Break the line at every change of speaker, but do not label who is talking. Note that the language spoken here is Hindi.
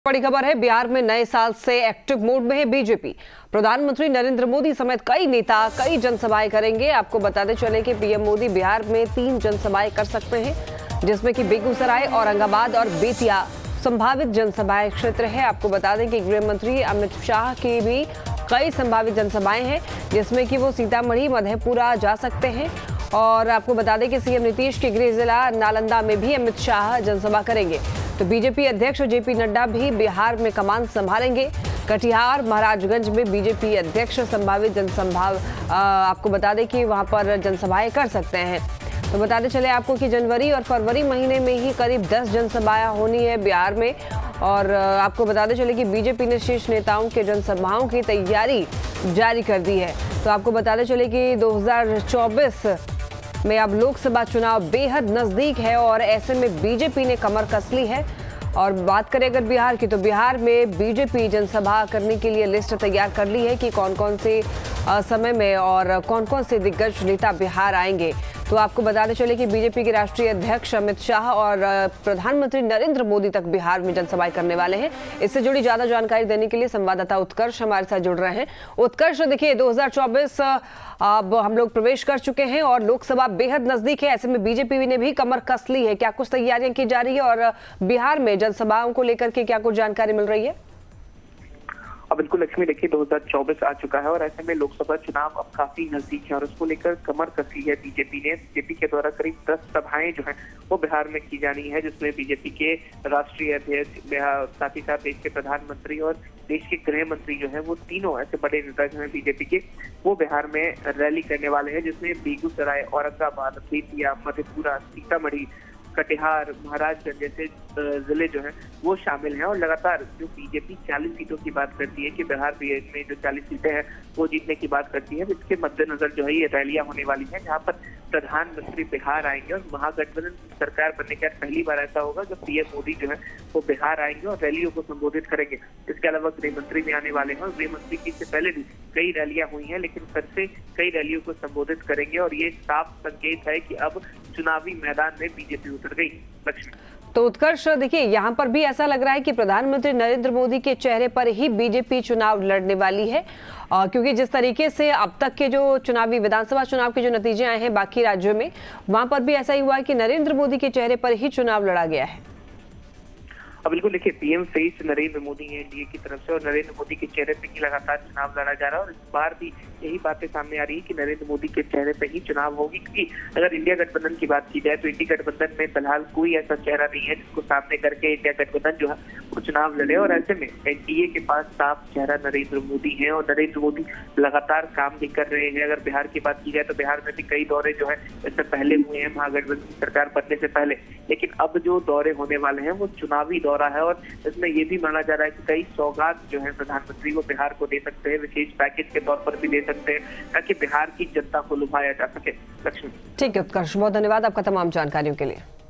बड़ी खबर है, बिहार में नए साल से एक्टिव मोड में है बीजेपी। प्रधानमंत्री नरेंद्र मोदी समेत कई नेता कई जनसभाएं करेंगे। आपको बताते चले कि पीएम मोदी बिहार में 3 जनसभाएं कर सकते हैं, जिसमें कि बेगूसराय, औरंगाबाद और बेतिया संभावित जनसभाएं क्षेत्र है। आपको बता दें कि गृह मंत्री अमित शाह की भी कई संभावित जनसभाएं हैं, जिसमें कि वो सीतामढ़ी, मधेपुरा जा सकते हैं। और आपको बता दें कि सीएम नीतीश के गृह जिला नालंदा में भी अमित शाह जनसभा करेंगे। तो बीजेपी अध्यक्ष जेपी नड्डा भी बिहार में कमान संभालेंगे। कटिहार, महाराजगंज में बीजेपी अध्यक्ष संभावित आपको बता दें कि वहां पर जनसभाएं कर सकते हैं। तो बताते चले आपको कि जनवरी और फरवरी महीने में ही करीब 10 जनसभाएं होनी है बिहार में। और आपको बताते चले कि बीजेपी ने शीर्ष नेताओं के जनसभाओं की तैयारी जारी कर दी है। तो आपको बताते चले कि 2024 में अब लोकसभा चुनाव बेहद नजदीक है और ऐसे में बीजेपी ने कमर कस ली है। और बात करें अगर बिहार की, तो बिहार में बीजेपी जनसभा करने के लिए लिस्ट तैयार कर ली है कि कौन कौन से समय में और कौन कौन से दिग्गज नेता बिहार आएंगे। तो आपको बताते चले कि बीजेपी के राष्ट्रीय अध्यक्ष अमित शाह और प्रधानमंत्री नरेंद्र मोदी तक बिहार में जनसभाएं करने वाले हैं। इससे जुड़ी ज्यादा जानकारी देने के लिए संवाददाता उत्कर्ष हमारे साथ जुड़ रहे हैं। उत्कर्ष, देखिए 2024 अब हम लोग प्रवेश कर चुके हैं और लोकसभा बेहद नजदीक है। ऐसे में बीजेपी ने भी कमर कस ली है। क्या कुछ तैयारियां की जा रही है और बिहार में जनसभाओं को लेकर के क्या कुछ जानकारी मिल रही है?
बिल्कुल लक्ष्मी, देखिए 2024 आ चुका है और ऐसे में लोकसभा चुनाव अब काफी नजदीक है और उसको लेकर कमर कसी है बीजेपी ने। बीजेपी के द्वारा करीब 10 सभाएं जो है वो बिहार में की जानी है, जिसमें बीजेपी के राष्ट्रीय अध्यक्ष, साथ ही साथ देश के प्रधानमंत्री और देश के गृह मंत्री जो है वो तीनों ऐसे बड़े नेता जो है बीजेपी के, वो बिहार में रैली करने वाले हैं, जिसमें बेगूसराय, औरंगाबाद, बेतिया, मधेपुरा, सीतामढ़ी, कटिहार, महाराजगंज जैसे जिले जो हैं वो शामिल हैं। और लगातार जो बीजेपी 40 सीटों की बात करती है कि बिहार में जो 40 सीटें हैं वो जीतने की बात करती है, इसके मद्देनजर जो है ये रैलियां होने वाली हैं, जहां पर प्रधानमंत्री बिहार आएंगे और महागठबंधन की सरकार बनने के बाद पहली बार ऐसा होगा जब पीएम मोदी जो है वो बिहार आएंगे और रैलियों को संबोधित करेंगे। इसके अलावा गृह मंत्री भी आने वाले हैं और गृह मंत्री की इससे पहले भी कई रैलियां हुई हैं, लेकिन फिर से कई रैलियों को संबोधित करेंगे और ये साफ संकेत है कि अब चुनावी मैदान में बीजेपी उतर गई। लक्ष्मी,
तो उत्कर्ष, देखिए यहाँ पर भी ऐसा लग रहा है कि प्रधानमंत्री नरेंद्र मोदी के चेहरे पर ही बीजेपी चुनाव लड़ने वाली है, क्योंकि जिस तरीके से अब तक के जो चुनावी विधानसभा चुनाव के जो नतीजे आए हैं बाकी राज्यों में, वहां पर भी ऐसा ही हुआ है कि नरेंद्र मोदी के चेहरे पर ही चुनाव लड़ा गया है।
बिल्कुल, देखिए पीएम फेस नरेंद्र मोदी है एनडीए की तरफ से और नरेंद्र मोदी के चेहरे पे ही लगातार चुनाव लड़ा जा रहा है और इस बार भी यही बातें सामने आ रही है कि नरेंद्र मोदी के चेहरे पे ही चुनाव होगी। क्योंकि अगर इंडिया गठबंधन की बात की जाए तो इंडिया गठबंधन में फिलहाल कोई ऐसा चेहरा नहीं है जिसको सामने करके इंडिया गठबंधन जो है वो चुनाव लड़े और ऐसे में एनडीए के पास साफ चेहरा नरेंद्र मोदी है और नरेंद्र मोदी लगातार काम भी कर रहे हैं। अगर बिहार की बात की जाए तो बिहार में भी कई दौरे जो है इससे पहले हुए हैं महागठबंधन की सरकार बनने से पहले, लेकिन अब जो दौरे होने वाले हैं वो चुनावी दौरा है और इसमें ये भी माना जा रहा है कि कई सौगात जो है प्रधानमंत्री वो बिहार को दे सकते हैं, विशेष पैकेज के तौर पर भी दे सकते हैं ताकि बिहार की जनता को लुभाया जा सके। लक्ष्मी,
ठीक है उत्कर्ष, बहुत धन्यवाद आपका तमाम जानकारियों के लिए।